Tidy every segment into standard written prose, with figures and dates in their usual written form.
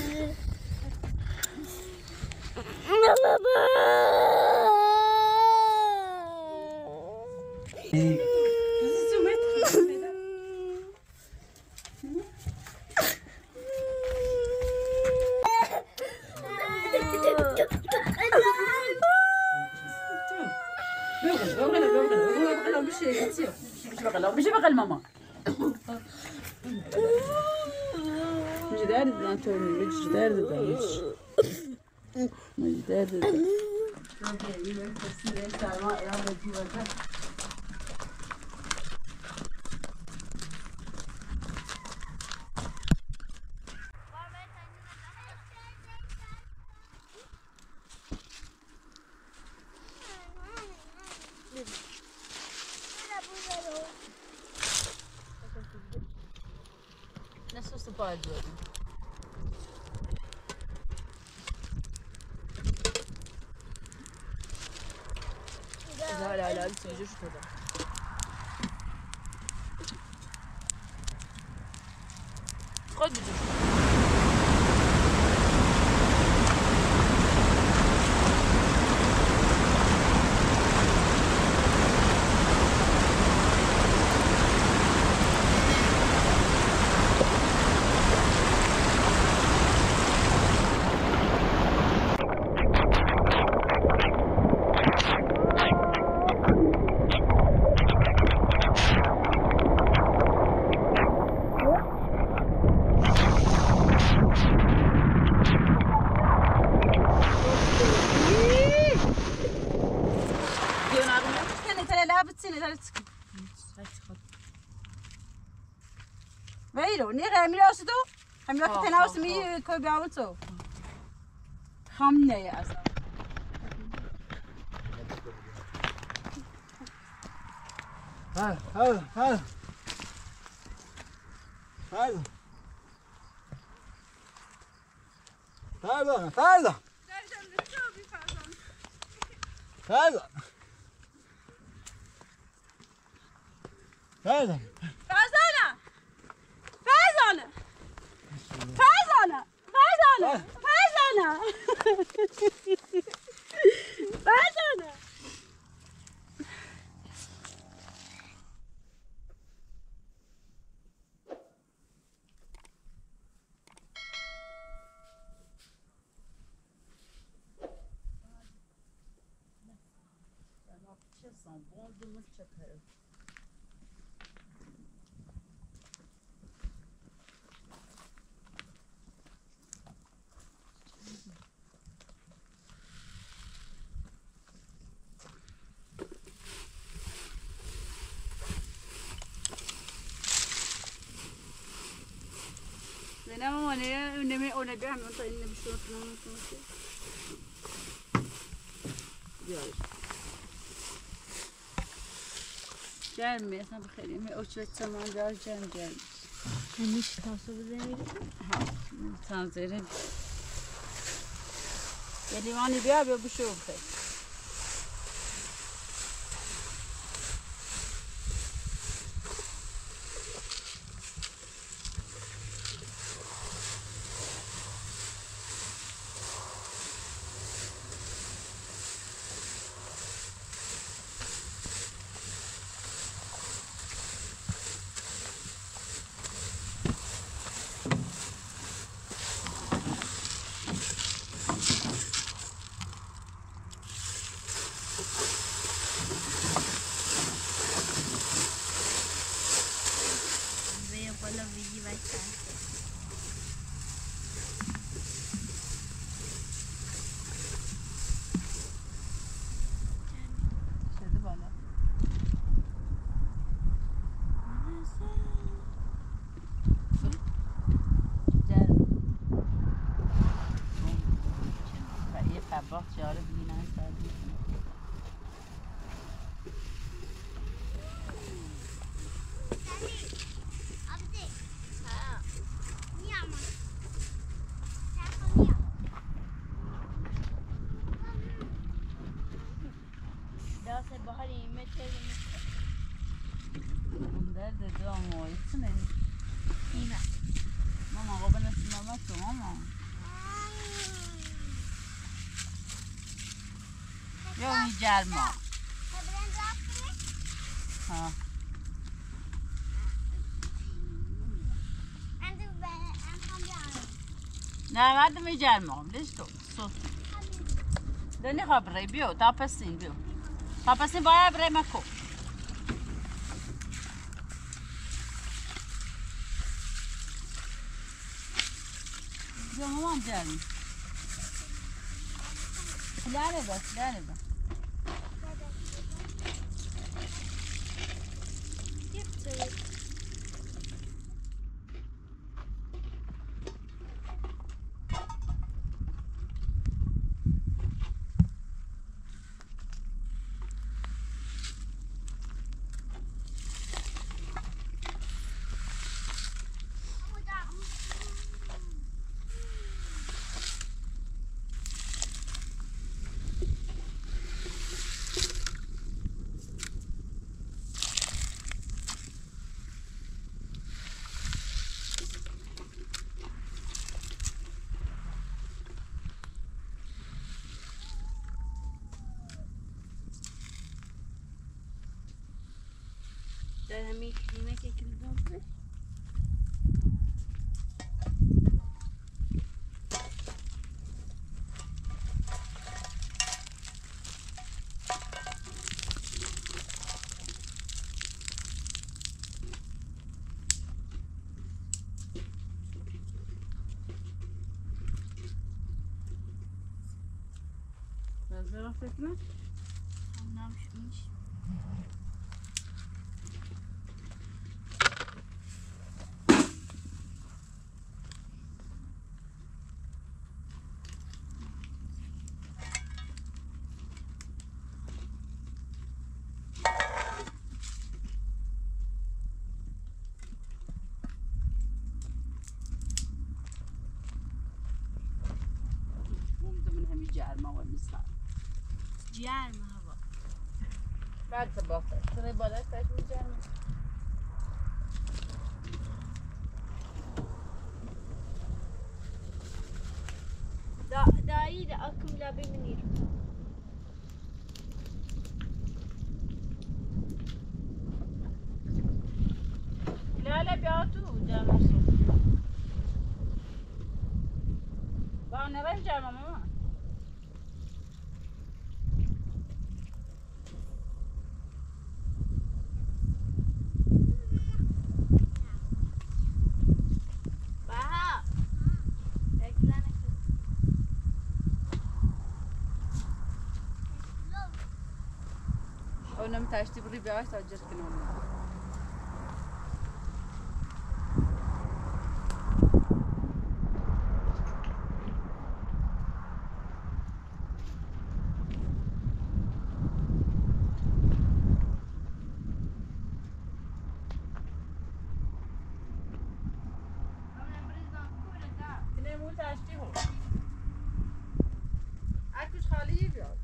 بشي بقى الماما مش داري ده تومي مش داري ده مش داري ده Nasıl su bağırıyorum? Hala bitirici şu kadar. Koy bitirici. ویلو نیره میراث تو همین وقت تناوس می کوی بیامون تو خام نیه اصلا هل são bons de muito chacarão. Lena mamane önemi ona bir hemen ta inne bir şey yapmam lazım. Gelme sen بخير می اوچت zaman geleceğim gelmiş. Henüz tasavvur edemiyorum. Ha, tanzere. Gelivani bia bu şey oldu. Mama, go bana sinema to mama. یا این گرما ها نه بعد می گرما لیش تو سو دنی خبره بیو تاپسین بیو تاپسین باید بره مکو بیو مامان گرمی لعنه بس لعنه بس در همین کلمه که کلیدم Hazır affetme. anlamışmış. من همین گرما و میسن گرم هوا. بعد باشه سر بالا تاش میگرم دایی دا اکم لبه منیر. لا بیا تو جرما سو با نرم جرما ماما Baha. Bekle ne kız. اونم تاشتی بری بیاش تا جرس کنم اینه مو تاشتی هو اکوش خالی بیاد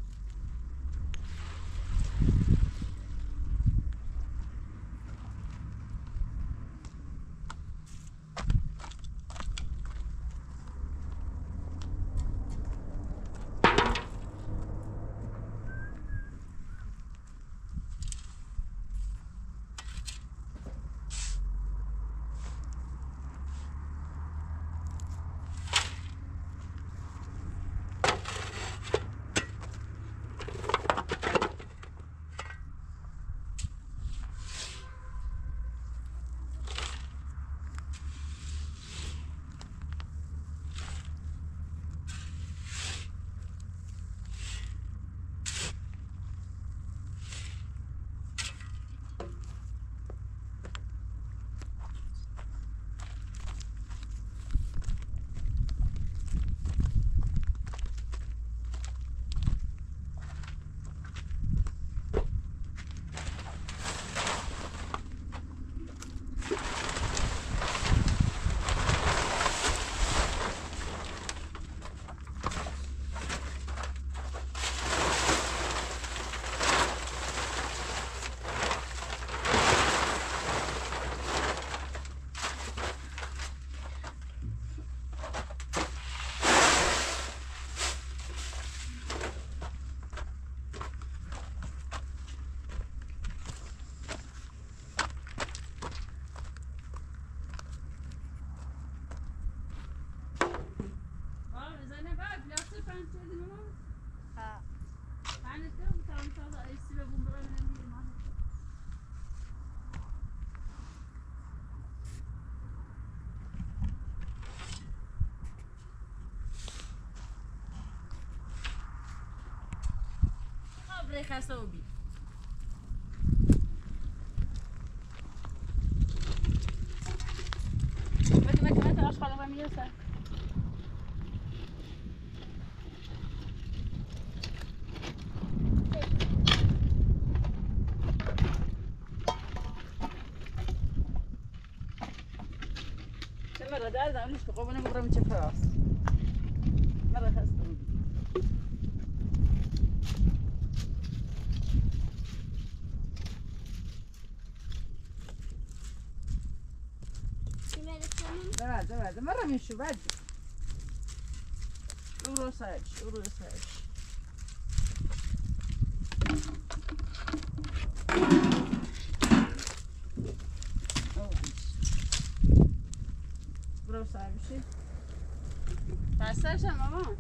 پنج شدی ماما؟ ها پنج شدی تا تا ایسی به بوم برای نمیدونم ما. خبره خسابی. متى أشخاص فاميليا مرة دار مش تقوم أنا بقرا من شفاف. مرة خسابي. ده مرة من شو بعد وروساج وروساج شي تعساش ماما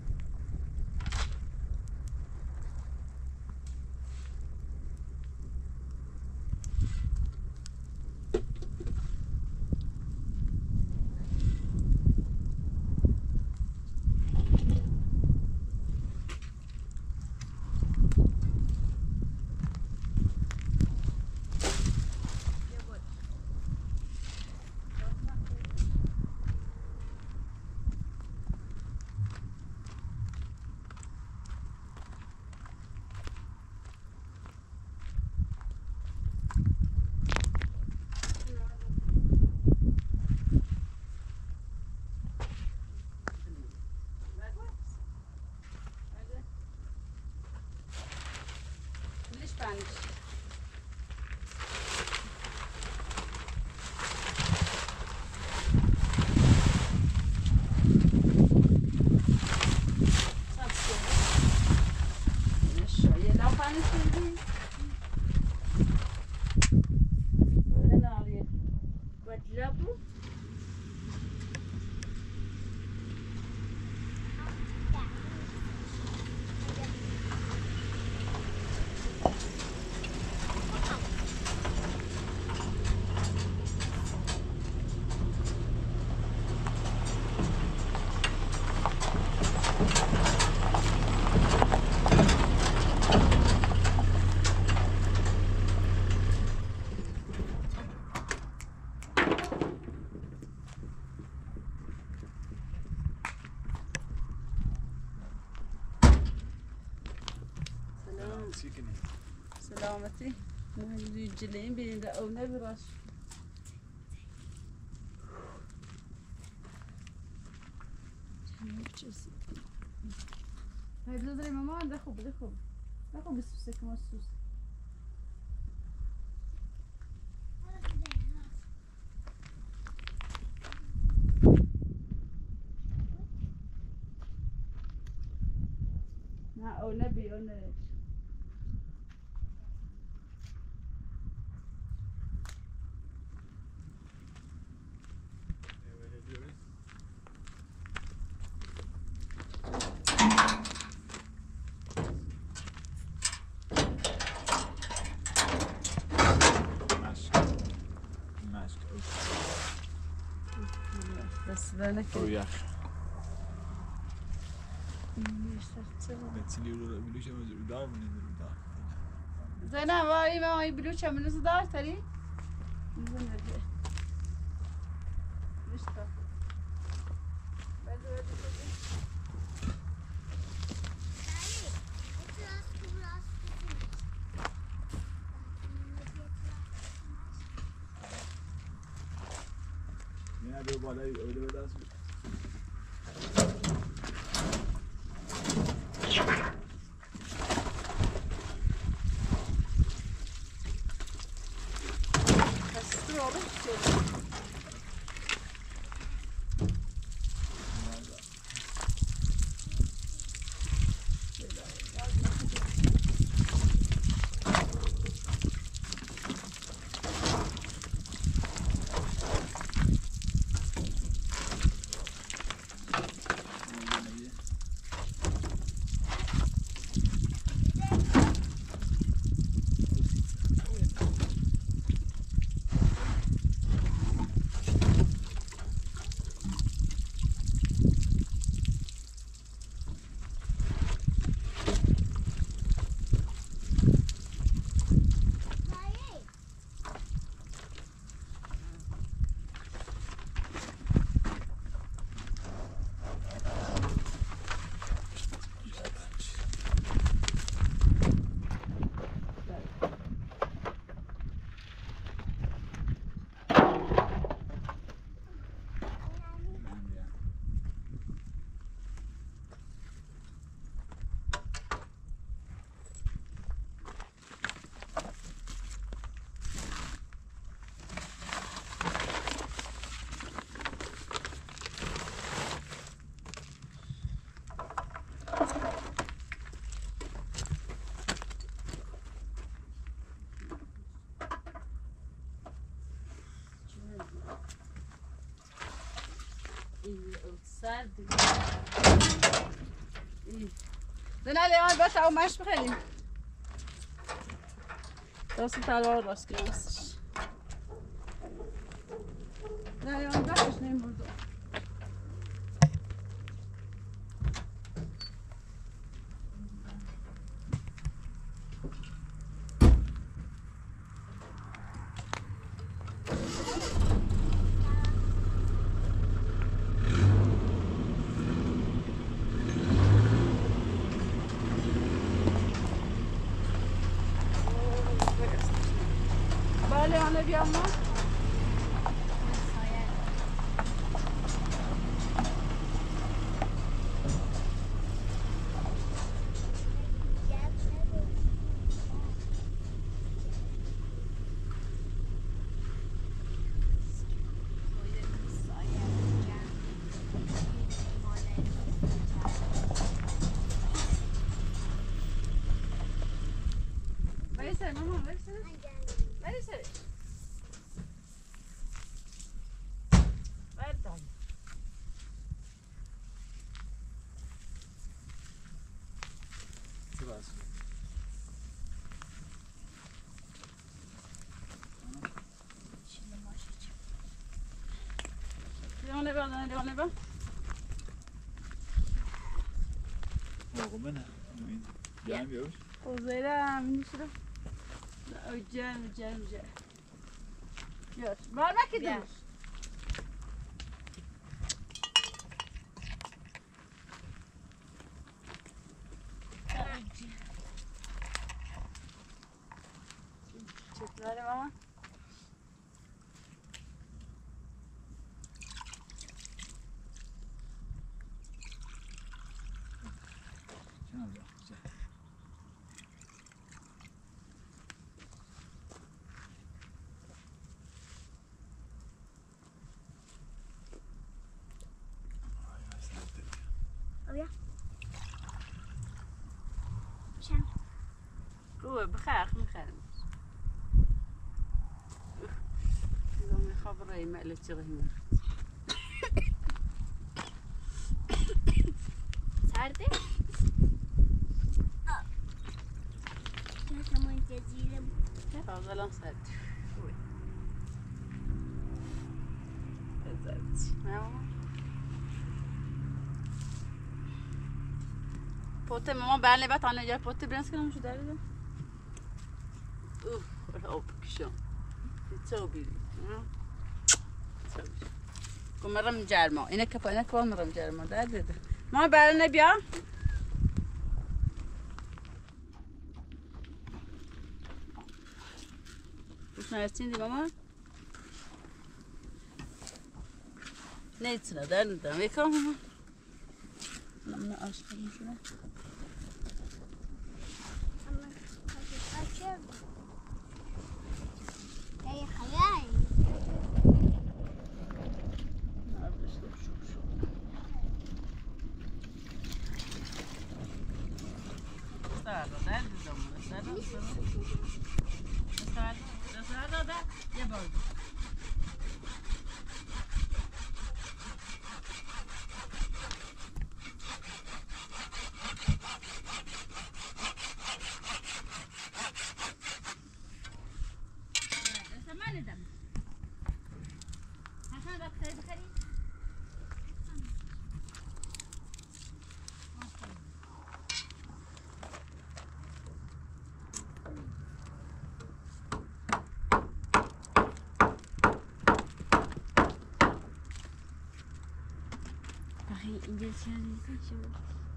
Spanish. وجلبوا سلامتي الجلين بين او نبرش هاي بلدري ماما دخل بسوسك مسوس او نبي او نبي بس بالك وياخ زينب وای ما بلوچه منو دار تری نه به بالای اوله به دست سرد نه لیان بس او مش بخیریم راست تلوار راست که راستش نه لیان بسش نمیردو بله بیام ما لیان با Lagomene. Gel bir o zeyra minni şurada Öcel. Yok. Var mı ki dur? Çeklerim ama. روح بخاخ مخالم يوم خبري ما له تغيير سرده؟ كمان جزيرة فضلا سرد پوته ماما بله بعد آن جا پوته برنس کنم شو داره ده اوه بکشم تو بیری مرم جرما اینه که مرم جرما ده ماما بله نبیا خوش نرسیدی ماما نیتونه در ندارم یکم ماما من آشقیم شده هي خيال İngilizce yazıyor.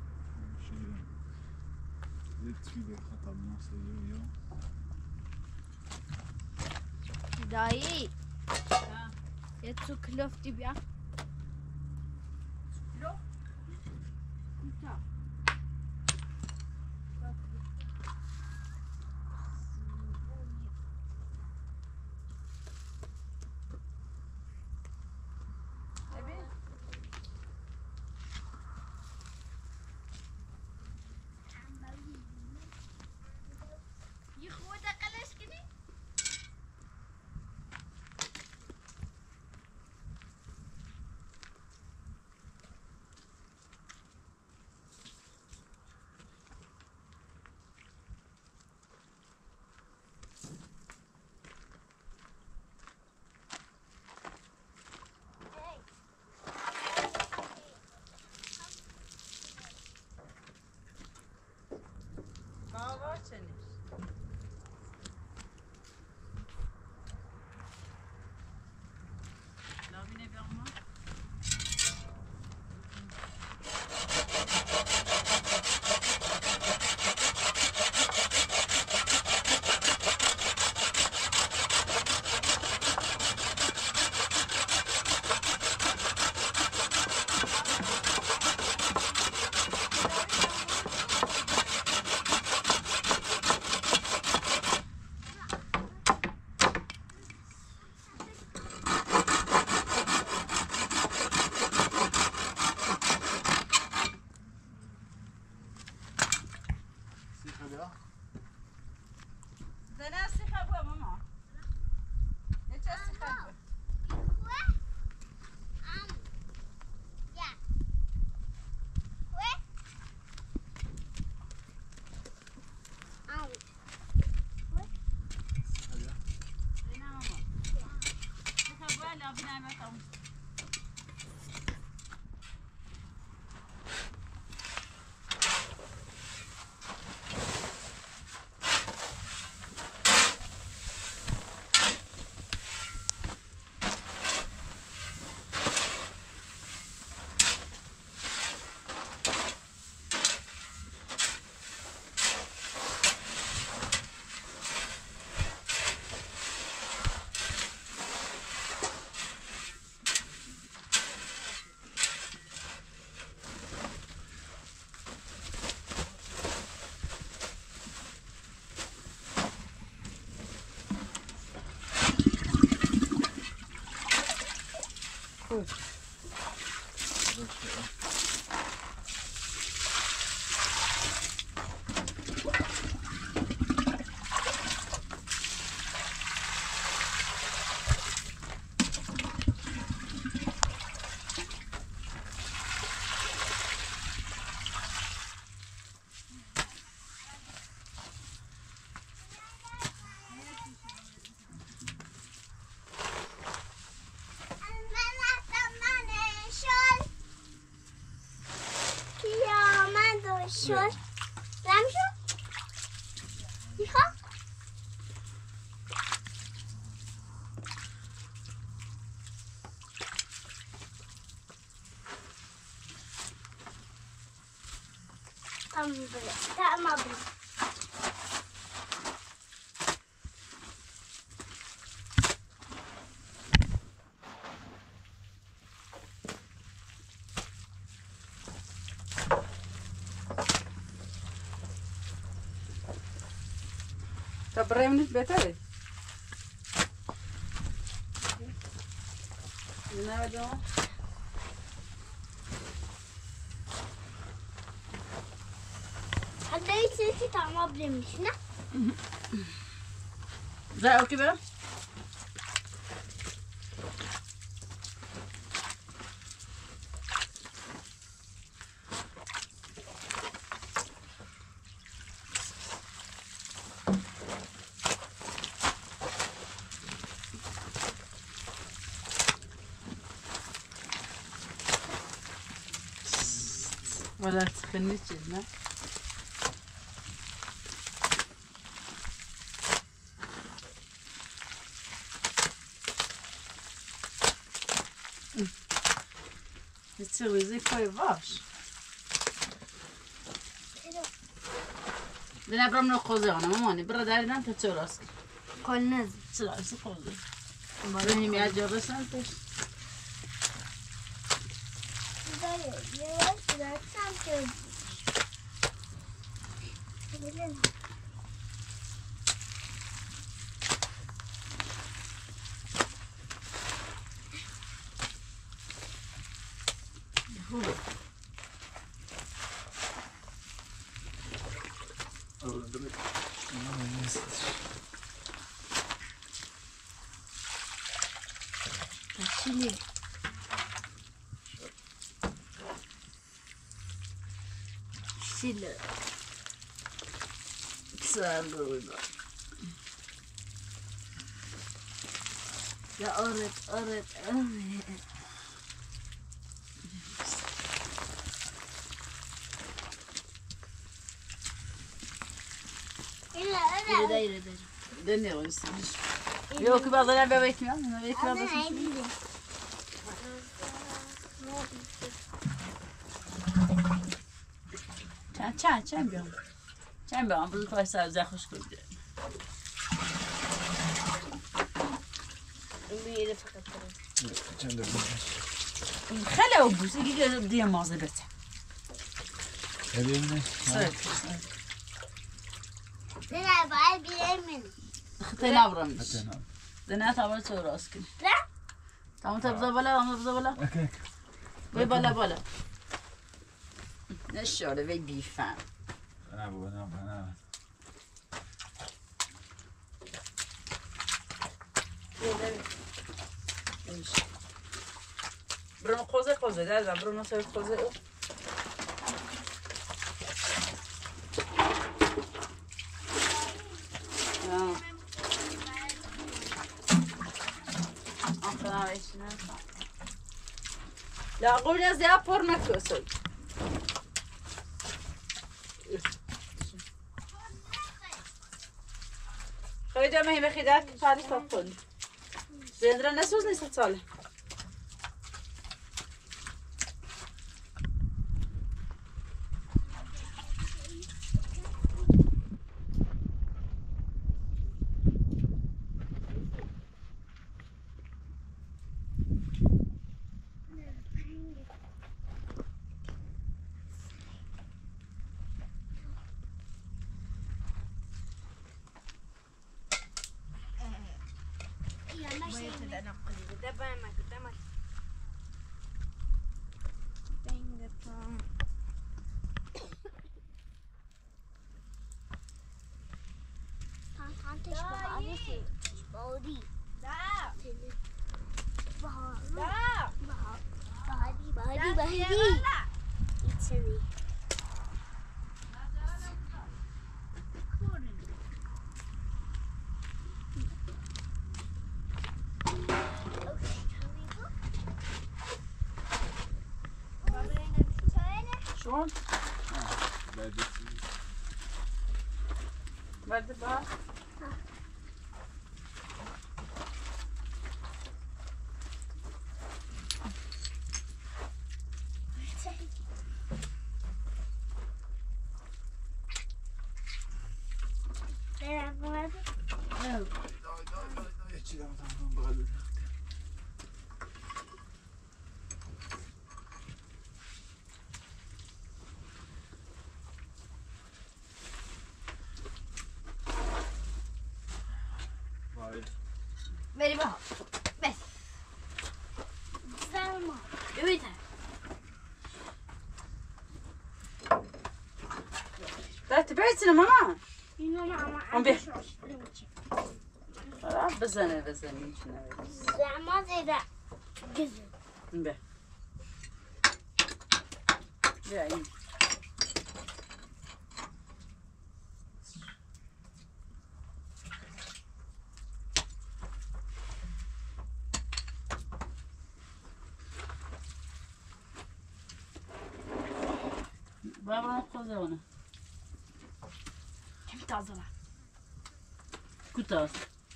دایی یه تو کلفتی بیا parçanır. Lavine bir ama. زنه سیخه بوا ماما. یه چه سیخه بوا. شد رم شد میخوام tamam تبريمني بيتري نادو حتى يصير طعمه بريمش نه زي اوكي بقى ولا تخنيش هنا تسوي زي كويفاش دنا برام نخوزه انا ماماني برا داري نام تسوي راسك كل نزل تسوي راسك خوزه بني ميعجب بس انت Chile. Chile. Saludo. Ya öğret. ایره دنیا بیا که بازار ببیت میام ببیت بازار چند بیام بزرگ خواهی سبزه خوش کنید میره فقط چند خیلی او بوسه دیگه دیگه مازه بته ببینه نه باید بیرمین خطه نبرمش دنیا تابر چه راست کنی نه تمام تبزا بالا اوکی وی بالا نشاره وی بیفن نه بابا نه برونو خوزه دردم برونو سوی خوزه لا قول يا زي أبور مكوسي خيدا ما هي بخيدات كفاري تطول زيندرا نسوز نيسا تصالح شلون؟ برد بها؟ بری با بس سلام ببینید دارت بيتنا ماما اینو ماما هم بيه بزنه زمان زیده گزه به بیا بابا خوزه اونه کم تازه با کوتاه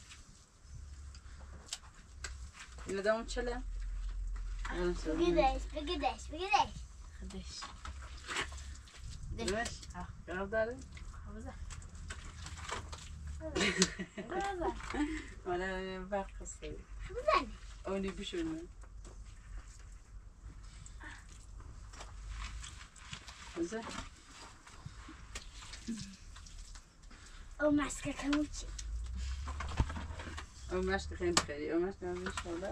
اینو دامون چله بگیدش خدش دش قرب داره ولا باقي قصير اوني بشونه زين او ماسكه كموتشي او ماشي خير بخير او ماشي ان شاء الله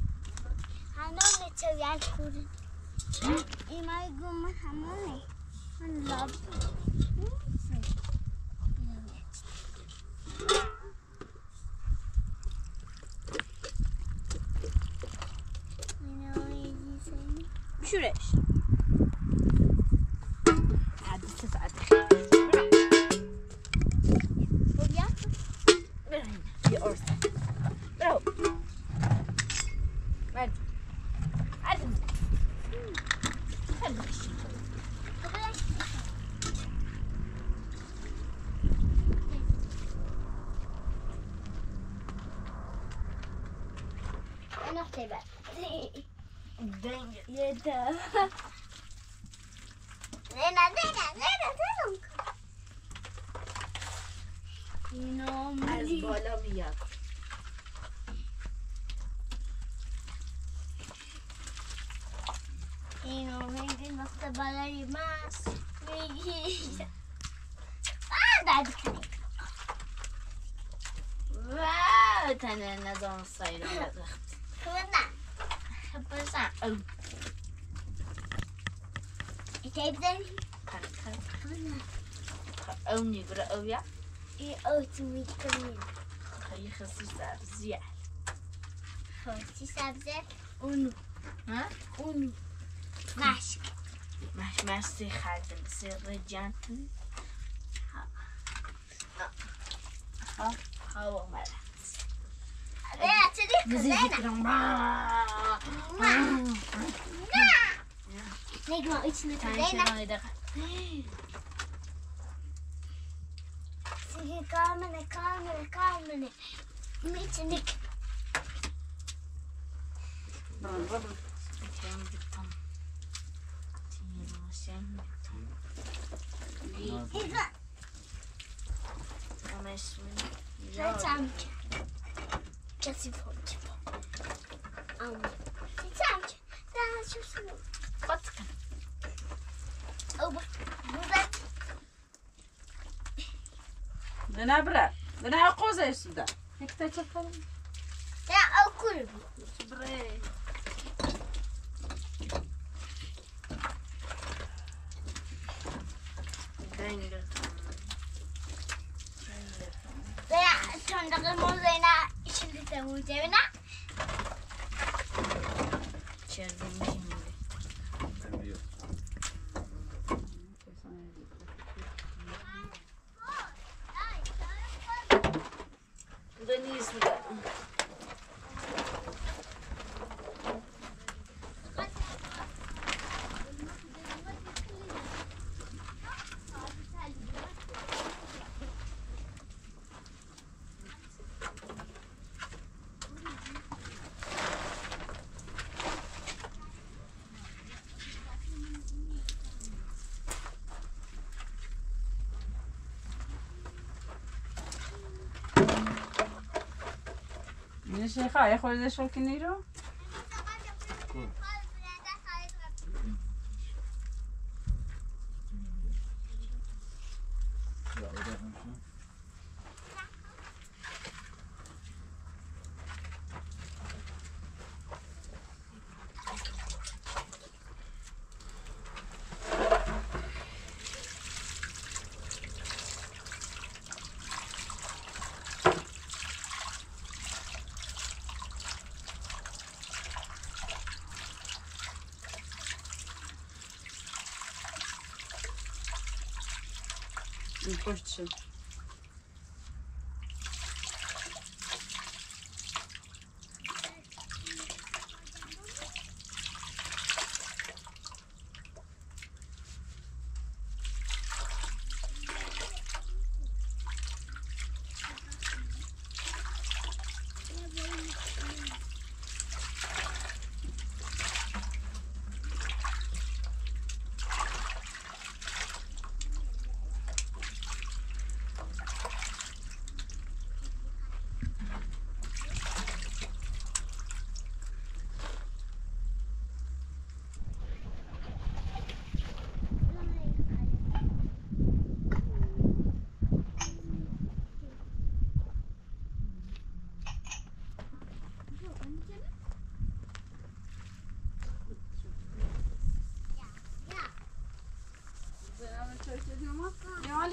این مای گم همونه من لاب بشورش عاد تسعد بیا برهين يا أرسل برو مرد عدم خليش انا اختبر دنج يدا زينة از بالا بیاد اینو میگی وقت بالای ماست میگی داد کنی واو تنه نظام سایران بدخت خودم بزن او ایتی بزنی خودم او نیگره او یا ای اوت میکنی خیلی خسیش سبزیه خوشی سبزه اونو ها اونو مشک مش سی خردن سی رجان هوا مرد بیا چه دیگه نزیزی زینه کنم نگم ایچ نکن تنشن زینه های دقیقه سیگه کامنه میچ نک Bakayım gittim. Tinirmasyon gittim. ایگا Ama ismini رچم کسی پونچ ام رچم daha şusunu Batkın. او burada دنا برا دنا قوزة السوداء هيك تشكل ya okurum Bre. Denge. veya çöndüğüm üzerine şimdi de üzerine Çerdim şimdi. Temizliyor. Deniz de. من الشيخة ياخذ ذا شو كنيرو Ya o da konuşuyor. نخش شو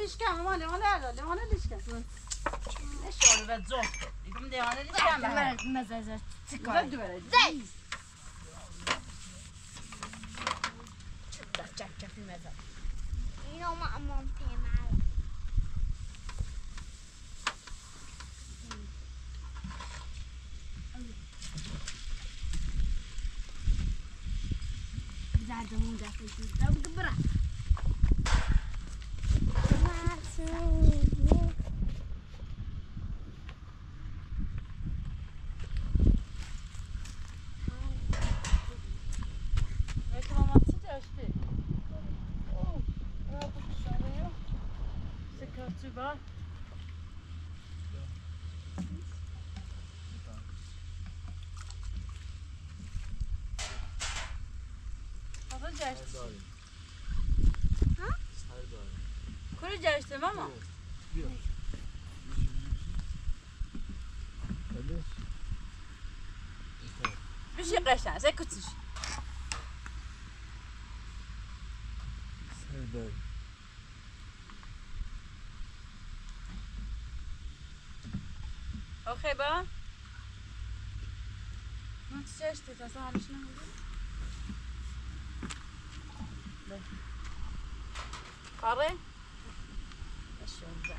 لیشکم لیوانه لیشکم نشونه به زفت دیگم لیوانه لیشکم مزازه چیکار دوباره زی چه فیلم مزاج اینو ما امام پیمال زادمون دفعه شد برا Var. Baba geçti. Ha? Kuru geçti mama. Bir şey kaçtan, sen kutuş. Serdar. Okay با من چش تی تا سالش نمی‌دی نه کاره اشون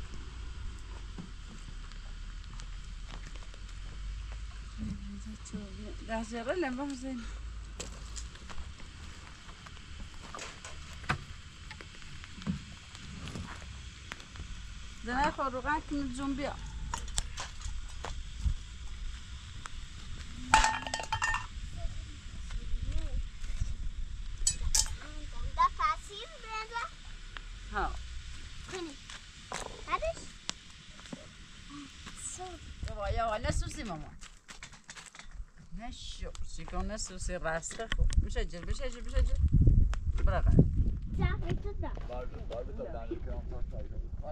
ده جرا لمبا زين زنای خروقان که جنبیا ها کنی بعدش یا نسوسی ماما نشو چیکار نسوسی راسته خوب میشه جل برا تا تو دا Var bir tane ekran taklar.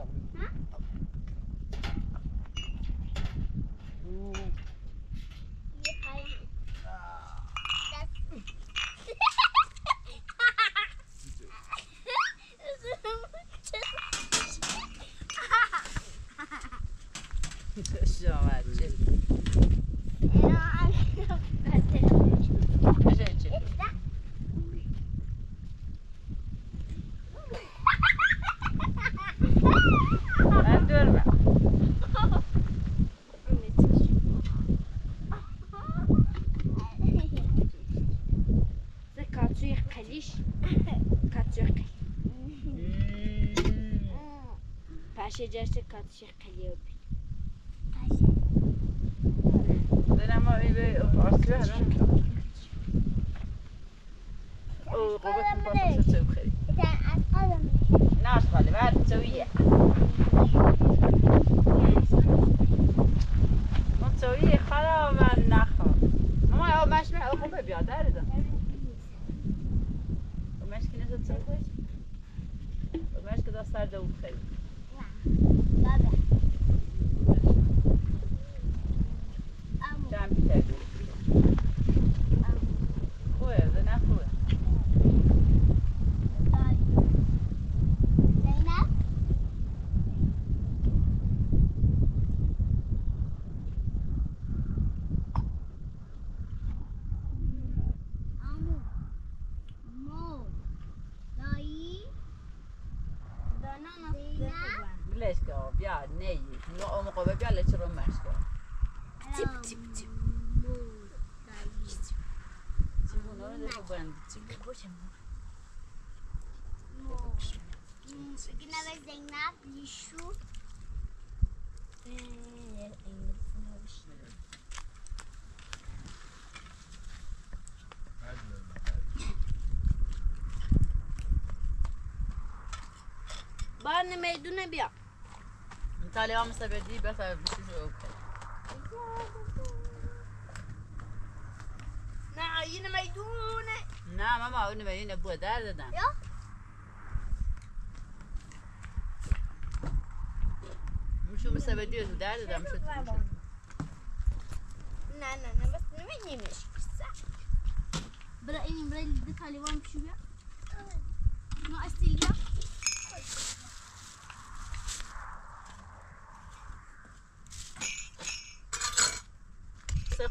یه پای شامل جل میشه جل من دور من کاتوی قلیش کاتوی قلی پاشه جرس کاتوی قلی بی دارم ما به فارسی هرم او قوت فارسی چه بخری ناش خاله بعد سویه ما سویه خاله من نخواه ماما یا مش من خوبه بیاد داره مش که نزد سویه مش که دست سرده او بخری بابا جمع بیتر خوبه ده نه خوبه زینب امو مو دایی دانا زینب بلش که بیا نیی نو مقابل بیا لچ رو مش کن تیپ چی چیمون رو ده بند چی Yine ve Zeynep, Lişu. Bana meyduna bir. İtalya mısın bedii bas abi bir şey yok. Na yine meyduna. Ne mama onu ben yine bu derden. Ya. Muşu mısın bedii derden muşu. Ne bas ne yemiş. Bıra ini bıra lidi kalivan şu ya. No astilya.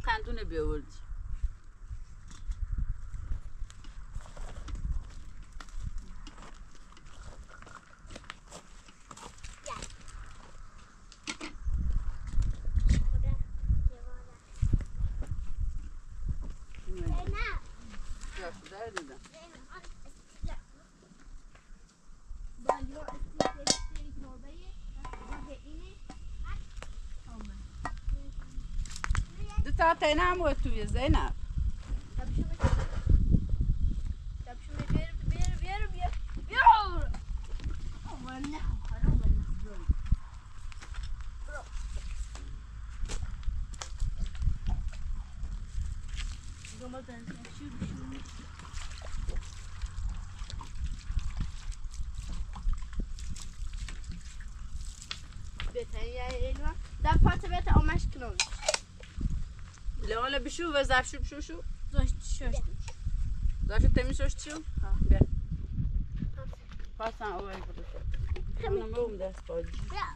قندونه بیاوردی. تا تینم و توی زینب در پارت بیت آمش کنم لیوالا بشو و زفشو بشو شو زشت زفشو تمیز شو شو بیا پاسن اولی بودو خانم روم دست باجی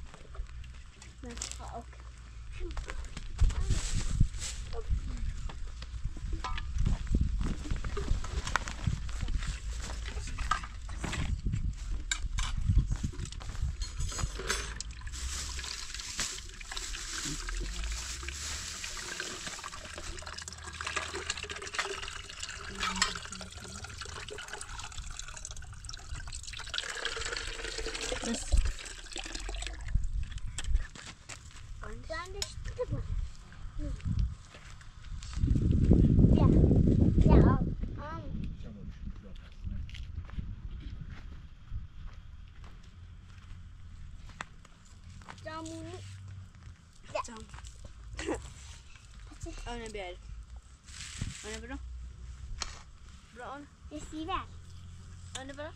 Ona بیار ona برو برو ona رسیدن ona برو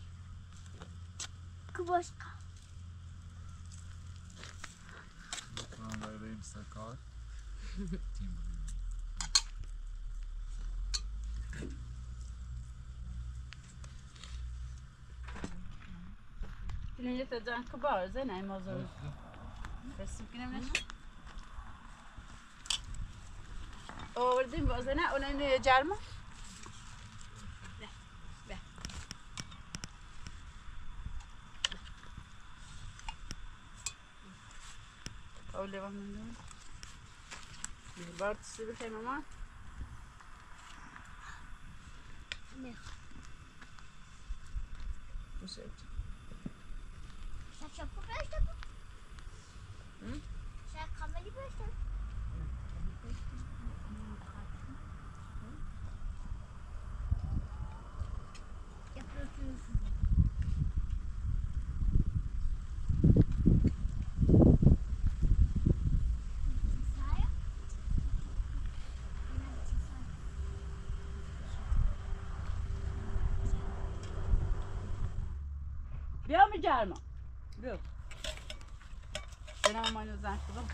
کباش Lütfen vereyim sakar. اینه تا جان کبار زنه موضوع رسیم کنم نشد آوردیم بازه نه اون اینه جرمه به اولی وقت من دارم بارد سی بخیر ماما نه بسید شاید شاپو برشتم شاید کاملی برشتم بیا می جرما بیا بنام ماینو زن کدوم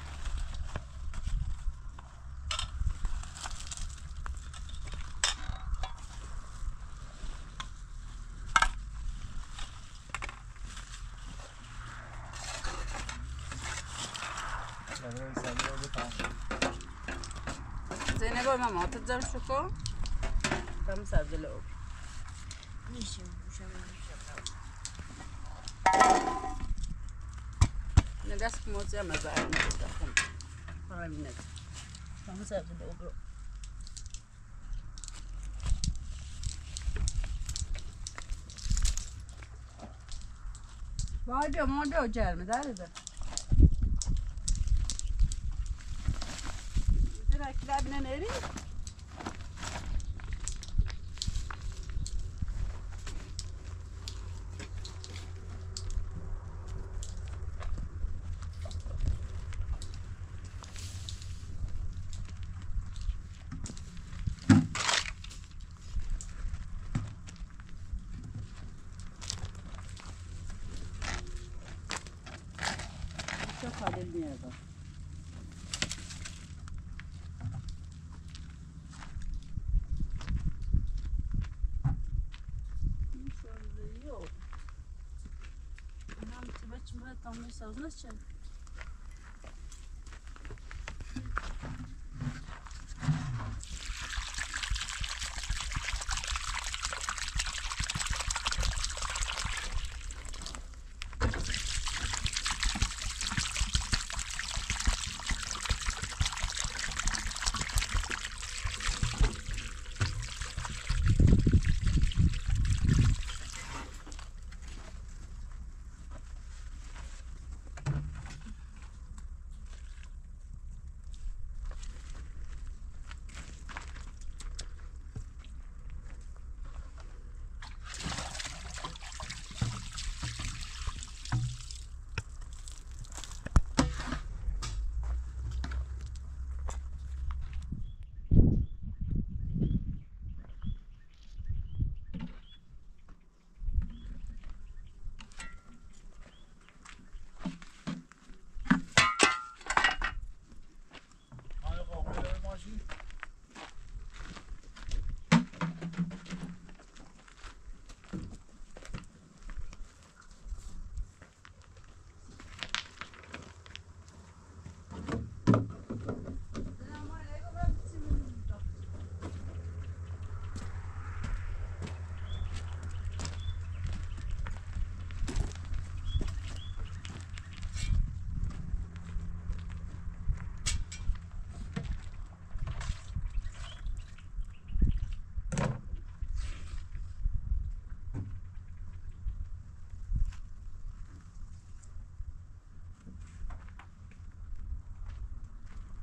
زینه باید ماما تدزم شکو کم سبزه لعب میشه نگاش که موزی هم از آن میشه خون فرمی نگاه کم سبزه لعب رو وای بیا مامان بیا جرمه داره ده زیرا کلاب ننری خالی میاد tam mesaj nasıl?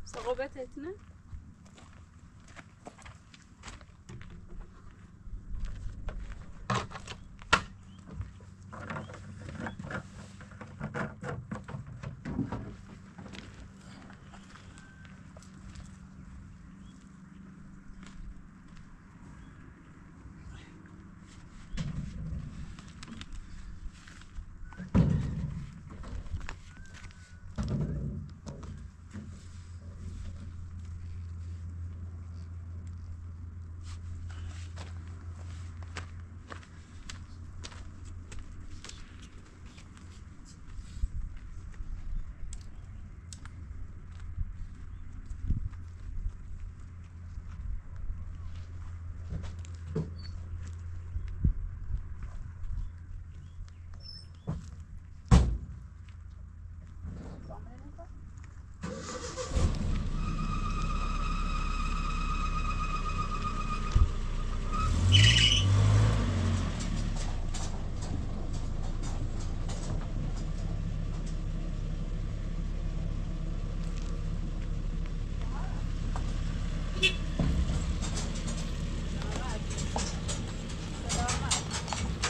ثقافت etine.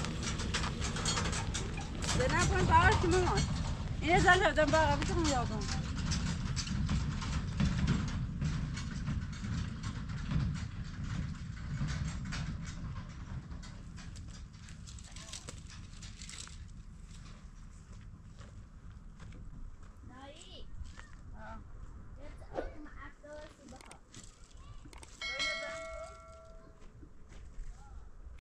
نه کنم باور که مامان این زن شدم باور بیتونم یادم